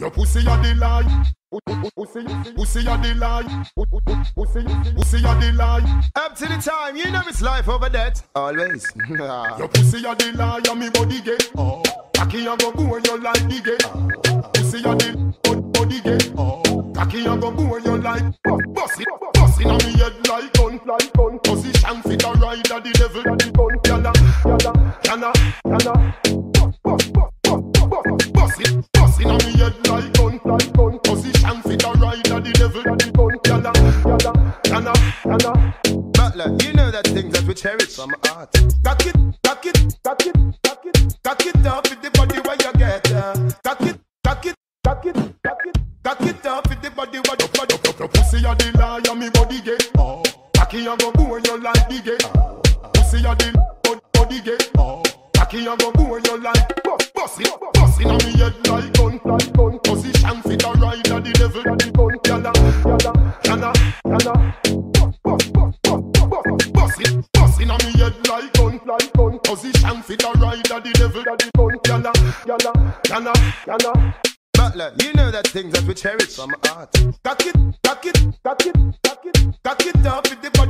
Your pussy a the lie. Pussy a the lie. Pussy a the lie. Up to the time, you know it's life over death. Always. Your pussy a the lie and me body gay. Cocky a go go when you like the gay. Pussy a the body gay. Cocky a go go when you like. Bust it on me head like gun. Position fit a ride at the level of the gun. Yana. Bust it on me head like gun. Position fit a ride at the level of the gun. Yana. Butler, you know that things that we cherish from art. Cock it up with the body where you get. Cock it up with the body where you get. Your pussy a the lie and me body gay. Cocky a go go when you like the gay. Pussy a the body gay. Cocky a go go when you like. Bust it on me head like gun. Position fit a ride at the level of the gun. Yana. Bust it on me head like gun. Position fit a ride at the level of the gun. Yana. Butler, you know that things that we cherish from art. Cock it up with the